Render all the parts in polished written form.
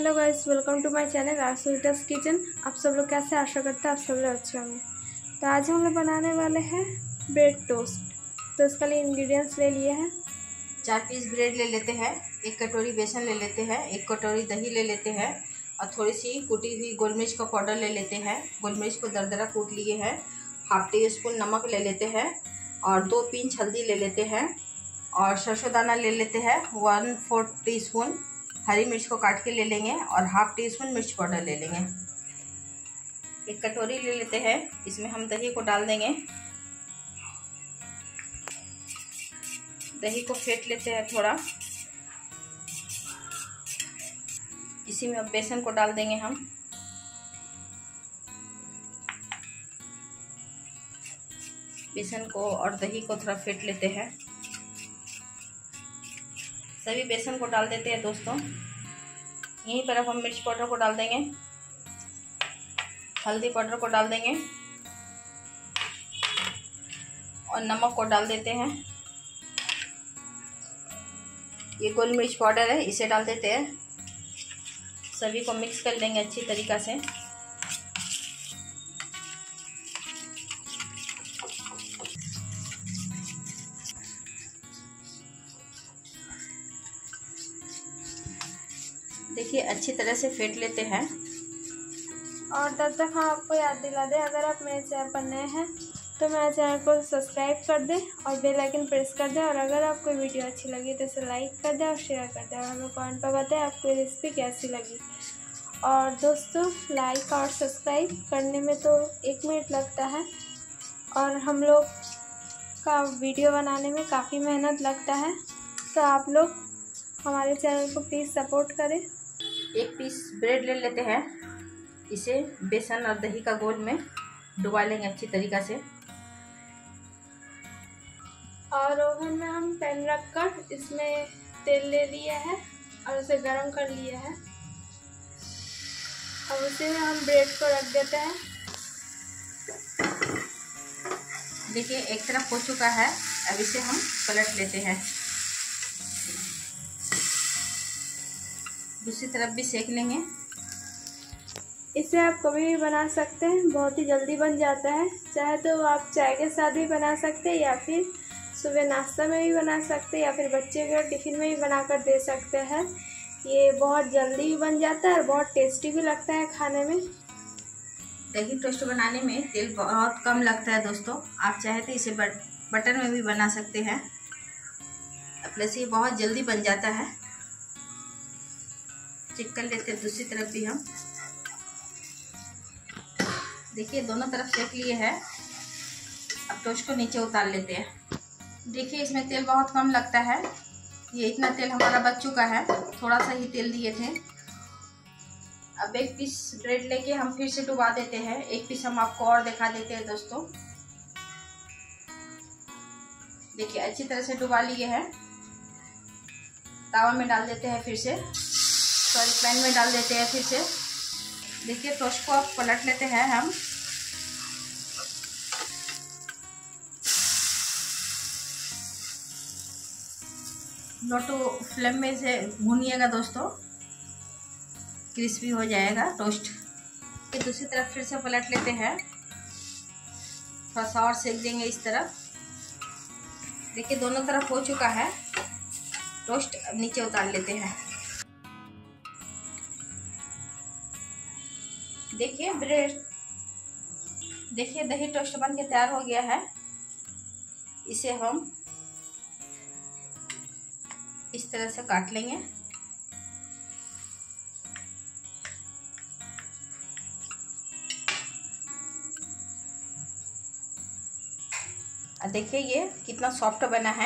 Hello guys, welcome to my channel आरसूटास kitchen. आप सब लोग कैसे, आशा करते हैं आप सब लोग अच्छे होंगे। तो आज हम लोग बनाने वाले हैं ब्रेड टोस्ट। तो इसके लिए इंग्रेडिएंट्स ले लिए हैं। 4 पीस ब्रेड ले लेते हैं, 1 कटोरी बेसन ले लेते हैं, 1 कटोरी दही ले लेते हैं और थोड़ी सी कूटी हुई गोल मिर्च का पाउडर ले लेते हैं। गोल मिर्च को दरदरा कूट लिए हैं। हाफ टी स्पून नमक ले लेते हैं और 2 पिंच हल्दी ले लेते हैं और सरसों दाना ले लेते हैं 1/4 टीस्पून। हरी मिर्च को काट के ले लेंगे और हाफ टी स्पून मिर्च पाउडर ले लेंगे। 1 कटोरी ले लेते हैं, इसमें हम दही को डाल देंगे। दही को फेंट लेते हैं थोड़ा। इसी में अब बेसन को डाल देंगे हम। बेसन को और दही को थोड़ा फेंट लेते हैं। सभी बेसन को डाल देते हैं दोस्तों। यहीं पर अब हम मिर्च पाउडर को डाल देंगे, हल्दी पाउडर को डाल देंगे और नमक को डाल देते हैं। ये गोल मिर्च पाउडर है, इसे डाल देते हैं। सभी को मिक्स कर लेंगे अच्छी तरीक़ा से। देखिए अच्छी तरह से फेंट लेते हैं। और तब तक हम आपको याद दिला दें, अगर आप मेरे चैनल पर नए हैं तो मेरे चैनल को सब्सक्राइब कर दें और बेल आइकन प्रेस कर दें। और अगर आपको वीडियो अच्छी लगी तो इसे लाइक कर दें और शेयर कर दें और हमें कमेंट पर बताएं आपको ये रेसिपी कैसी लगी। और दोस्तों, लाइक और सब्सक्राइब करने में तो 1 मिनट लगता है और हम लोग का वीडियो बनाने में काफ़ी मेहनत लगता है। तो आप लोग हमारे चैनल को प्लीज़ सपोर्ट करें। 1 पीस ब्रेड ले लेते हैं, इसे बेसन और दही का घोल में डुबा लेंगे अच्छी तरीक़ा से। और ओवन में हम पैन रखकर इसमें तेल ले लिया है और उसे गरम कर लिया है। अब उसी में हम ब्रेड को रख देते हैं। देखिए एक तरफ हो चुका है, अब इसे हम पलट लेते हैं। दूसरी तरफ भी सेक लेंगे। इसे आप कभी भी बना सकते हैं, बहुत ही जल्दी बन जाता है। चाहे तो आप चाय के साथ भी बना सकते हैं या फिर सुबह नाश्ता में भी बना सकते हैं या फिर बच्चे के टिफ़िन में भी बनाकर दे सकते हैं। ये बहुत जल्दी भी बन जाता है और बहुत टेस्टी भी लगता है खाने में। दही टोस्ट बनाने में तेल बहुत कम लगता है दोस्तों। आप चाहे तो इसे बटर में भी बना सकते हैं। प्लस ये बहुत जल्दी बन जाता है। चेक कर लेते हैं दूसरी तरफ भी हम। देखिए दोनों तरफ सेक लिए हैं। अब टोस्ट को नीचे उतार लेते हैं। देखिए इसमें तेल बहुत कम लगता है। ये इतना तेल हमारा बच चुका है, थोड़ा सा ही तेल दिए थे। अब 1 पीस ब्रेड लेके हम फिर से डुबा देते हैं। 1 पीस हम आपको और दिखा देते हैं दोस्तों। देखिए अच्छी तरह से डुबा लिए हैं। तावा में डाल देते हैं फिर से, सॉरी पैन में डाल देते हैं फिर से। देखिए टोस्ट को अब पलट लेते हैं हम। लो टू फ्लेम में से भूनिएगा दोस्तों, क्रिस्पी हो जाएगा टोस्ट। फिर दूसरी तरफ फिर से पलट लेते हैं। थोड़ा सा और सेक देंगे इस तरफ। देखिए दोनों तरफ हो चुका है टोस्ट। अब नीचे उतार लेते हैं। देखिए ब्रेड, देखिए दही टोस्ट बन के तैयार हो गया है। इसे हम इस तरह से काट लेंगे। और देखिए ये कितना सॉफ्ट बना है।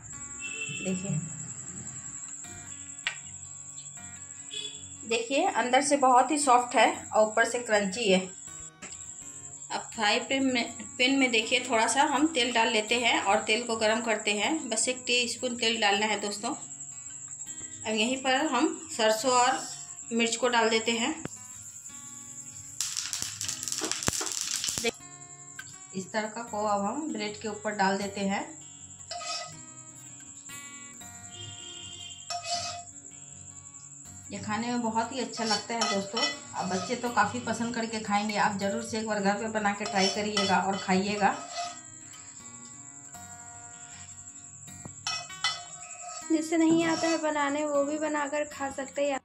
देखिए अंदर से बहुत ही सॉफ्ट है और ऊपर से क्रंची है। अब फ्राई पैन में देखिए थोड़ा सा हम तेल डाल लेते हैं और तेल को गरम करते हैं। बस 1 टीस्पून तेल डालना है दोस्तों। अब यहीं पर हम सरसों और मिर्च को डाल देते हैं। इस तरह का को अब हम ब्रेड के ऊपर डाल देते हैं। ये खाने में बहुत ही अच्छा लगता है दोस्तों। अब बच्चे तो काफ़ी पसंद करके खाएंगे। आप ज़रूर से एक बार घर पे बना के ट्राई करिएगा और खाइएगा। जिसे नहीं आता है बनाने वो भी बनाकर खा सकते हैं।